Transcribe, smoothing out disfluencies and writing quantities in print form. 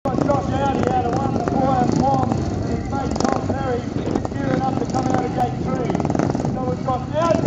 got Josh Audi out of 1 to 4 and Tom and his mate Tom Perry is gearing up to come out of gate 3. So we've got Audi